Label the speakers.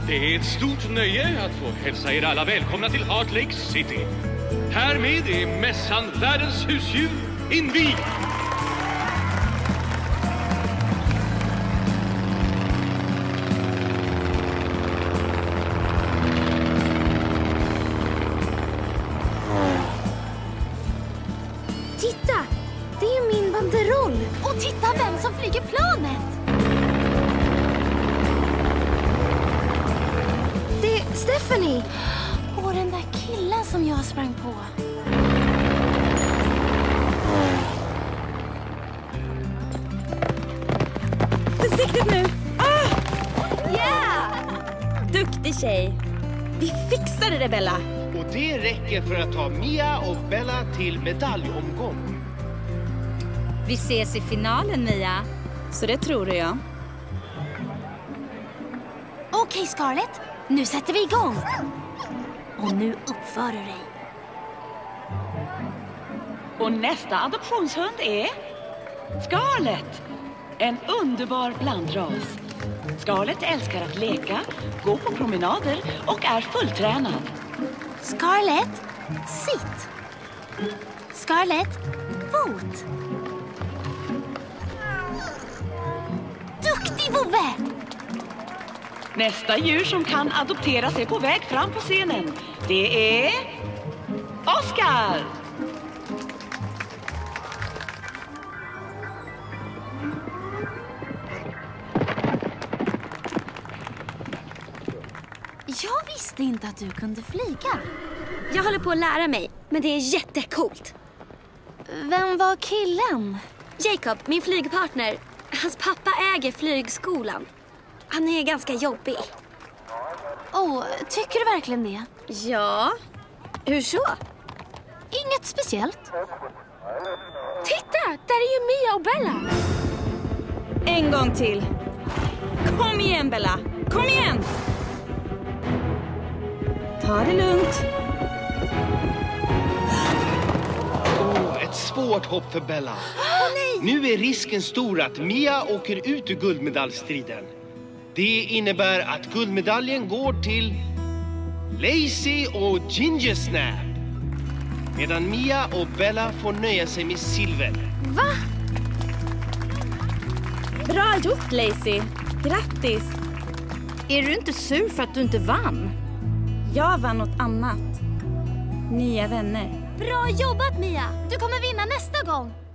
Speaker 1: Det är ett stort nöje att få hälsa er alla välkomna till Heart Lake City. Härmed är mässan Världens husdjur invigd.
Speaker 2: Titta! Det är min banderoll. Och titta vem som flyger planet! Det är Stephanie. Och den där killen som jag sprang på.
Speaker 3: Försiktigt nu!
Speaker 2: Yeah!
Speaker 3: Duktig tjej. Vi fixade det, Bella.
Speaker 4: Och det räcker för att ta Mia och Bella till medaljomgång.
Speaker 5: Vi ses i finalen, Mia.
Speaker 3: Så det tror jag.
Speaker 2: Okej, Scarlett. Nu sätter vi igång. Och nu uppför du dig.
Speaker 6: Och nästa adoptionshund är Scarlett. En underbar blandras. Scarlett älskar att leka, gå på promenader och är fulltränad.
Speaker 2: Scarlett, sitt. Scarlett, fot. Duktig, Vovve!
Speaker 6: Nästa djur som kan adopteras är på väg fram på scenen. Det är Oscar!
Speaker 2: Jag visste inte att du kunde flyga.
Speaker 7: Jag håller på att lära mig, men det är jättecoolt.
Speaker 2: Vem var killen?
Speaker 7: Jacob, min flygpartner. Hans pappa äger flygskolan. Han är ganska jobbig.
Speaker 2: Tycker du verkligen det?
Speaker 7: Ja, hur så?
Speaker 2: Inget speciellt.
Speaker 7: Titta, där är ju Mia och Bella.
Speaker 3: En gång till. Kom igen, Bella. Kom igen! Ta det lugnt.
Speaker 4: Ett svårt hopp för Bella. Nu är risken stor att Mia åker ut ur guldmedaljstriden. Det innebär att guldmedaljen går till Lacey och Ginger Snap. Medan Mia och Bella får nöja sig med silver.
Speaker 2: Va?
Speaker 3: Bra gjort, Lacey. Grattis.
Speaker 5: Är du inte sur för att du inte vann?
Speaker 3: Jag vann något annat. Nya vänner.
Speaker 2: Bra jobbat, Mia! Du kommer vinna nästa gång.